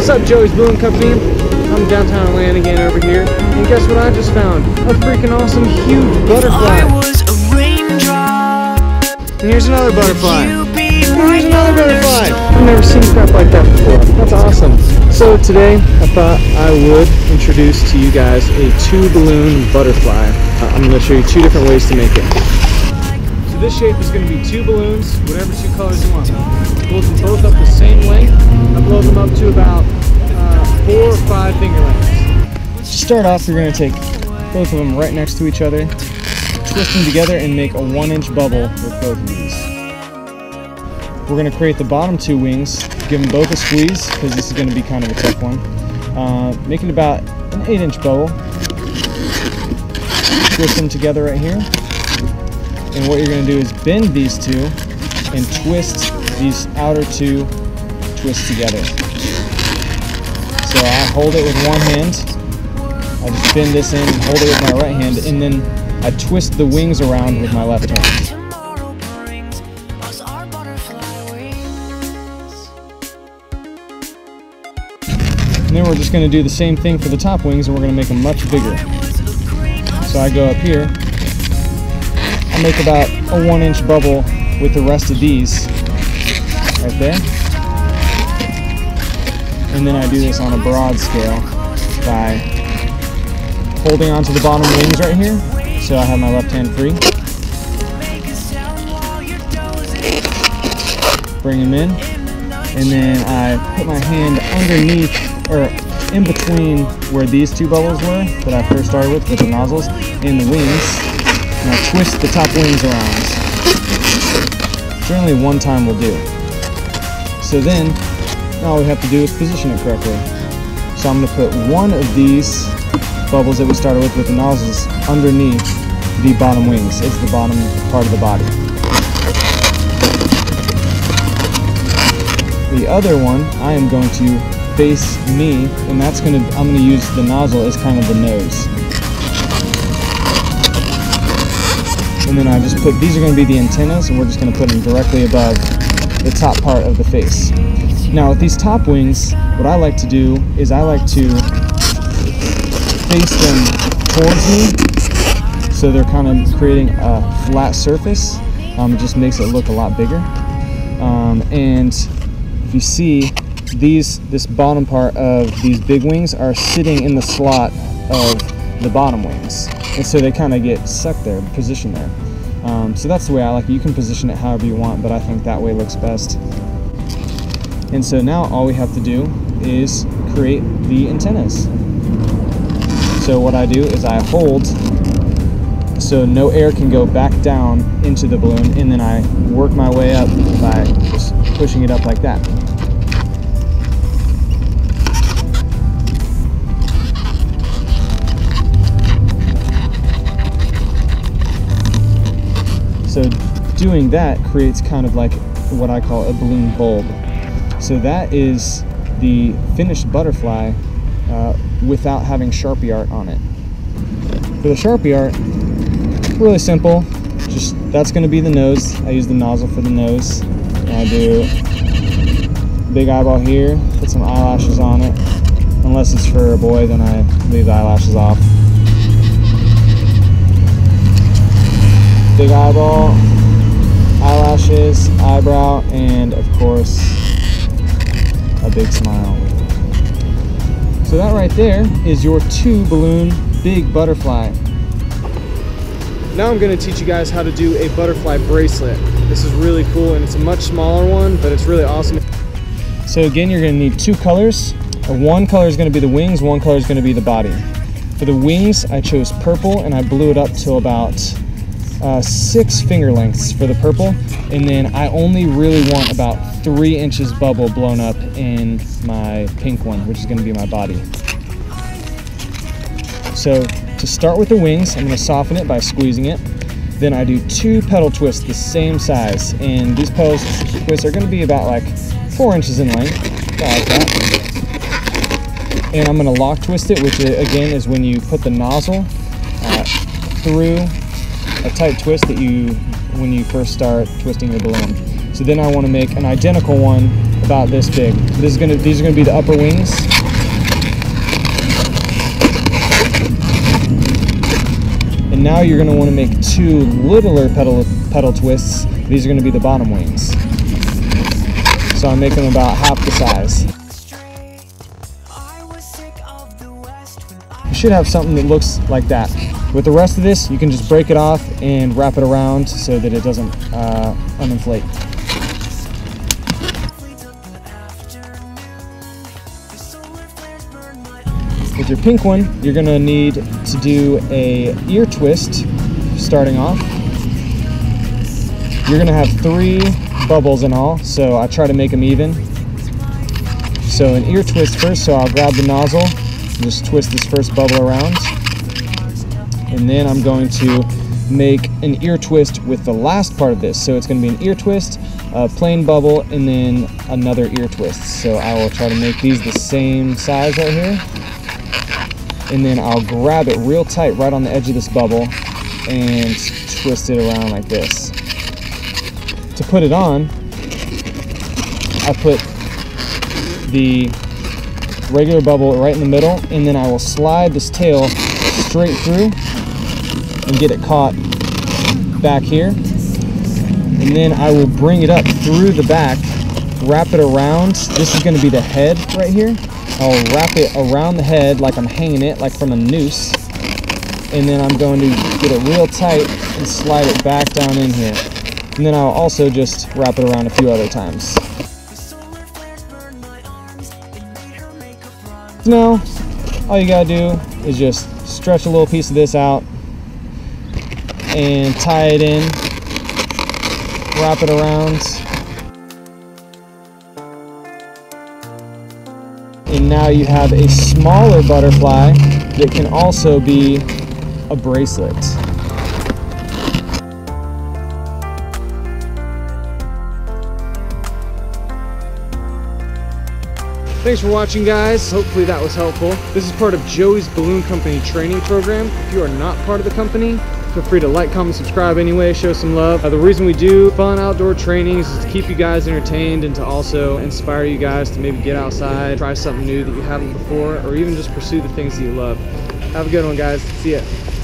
What's up, Joey's Balloon Company? I'm downtown Atlanta again over here, and guess what I just found? A freaking awesome, huge butterfly. And here's another butterfly. And here's another butterfly. I've never seen crap like that before. That's awesome. So today, I thought I would introduce to you guys a 2-balloon butterfly. I'm going to show you 2 different ways to make it. So this shape is going to be 2 balloons, whatever 2 colors you want. Blow them both up the same length. I blow them up to about 4 or 5 finger lengths. To start off, you're going to take both of them right next to each other, twist them together, and make a 1-inch bubble with both of these. We're going to create the bottom 2 wings, give them both a squeeze, because this is going to be kind of a tough one. Making about an 8-inch bubble. Twist them together right here. And what you're going to do is bend these 2 and twist these outer 2 twists together. So I hold it with one hand, I just bend this in, hold it with my right hand, and then I twist the wings around with my left hand. And then we're just going to do the same thing for the top wings, and we're going to make them much bigger. So I go up here, I make about a 1-inch bubble with the rest of these right there. And then I do this on a broad scale by holding onto the bottom wings right here, so I have my left hand free. Bring them in, and then I put my hand underneath, or in between where these 2 bubbles were that I first started with the nozzles and the wings, and I twist the top wings around. Generally 1 time will do. So then, all we have to do is position it correctly. So I'm going to put one of these bubbles that we started with the nozzles underneath the bottom wings. It's the bottom part of the body. The other one I am going to face me, and I'm going to use the nozzle as kind of the nose. And then I just put, these are going to be the antennas, and we're just going to put them directly above the top part of the face. Now with these top wings, what I like to do is I like to face them towards me, so they're kind of creating a flat surface. It just makes it look a lot bigger. And if you see, this bottom part of these big wings are sitting in the slot of the bottom wings, and so they kind of get stuck there, positioned there. So that's the way I like it. You can position it however you want, but I think that way looks best. And so now all we have to do is create the antennas. So what I do is I hold so no air can go back down into the balloon, and then I work my way up by just pushing it up like that. So doing that creates kind of like what I call a balloon bulb. So that is the finished butterfly without having Sharpie art on it. For the Sharpie art, really simple. Just that's going to be the nose. I use the nozzle for the nose. And I do big eyeball here, put some eyelashes on it. Unless it's for a boy, then I leave the eyelashes off. Big eyeball, eyelashes, eyebrow, and of course a big smile. So that right there is your 2-balloon big butterfly. Now I'm going to teach you guys how to do a butterfly bracelet. This is really cool, and it's a much smaller one, but it's really awesome. So again, you're going to need 2 colors. One color is going to be the wings, one color is going to be the body. For the wings, I chose purple, and I blew it up to about 6 finger lengths for the purple, and then I only really want about 3 inches bubble blown up in my pink one, which is going to be my body. So to start with the wings, I'm going to soften it by squeezing it. Then I do 2 petal twists the same size, and these petal twists are going to be about like 4 inches in length, about like that. And I'm going to lock twist it, which again is when you put the nozzle through a tight twist that when you first start twisting your balloon. So then I want to make an identical one about this big. These are gonna be the upper wings. And now you're gonna wanna make 2 littler pedal twists. These are gonna be the bottom wings. So I'm making them about half the size. You should have something that looks like that. With the rest of this, you can just break it off and wrap it around so that it doesn't uninflate. With your pink one, you're gonna need to do a ear twist starting off. You're gonna have 3 bubbles in all, so I try to make them even. So an ear twist first, so I'll grab the nozzle, and just twist this first bubble around. And then I'm going to make an ear twist with the last part of this. So it's gonna be an ear twist, a plain bubble, and then another ear twist. So I will try to make these the same size right here. And then I'll grab it real tight right on the edge of this bubble and twist it around like this. To put it on, I put the regular bubble right in the middle, and then I will slide this tail straight through and get it caught back here. And then I will bring it up through the back, wrap it around. This is going to be the head right here. I'll wrap it around the head like I'm hanging it, like from a noose. And then I'm going to get it real tight and slide it back down in here. And then I'll also just wrap it around a few other times. Now, all you gotta do is just stretch a little piece of this out and tie it in, wrap it around. And now you have a smaller butterfly that can also be a bracelet. Thanks for watching, guys. Hopefully that was helpful. This is part of Joey's Balloon Company training program. If you are not part of the company, feel free to like, comment, subscribe anyway, show some love. The reason we do fun outdoor trainings is to keep you guys entertained and to also inspire you guys to maybe get outside, try something new that you haven't before, or even just pursue the things that you love. Have a good one, guys. See ya.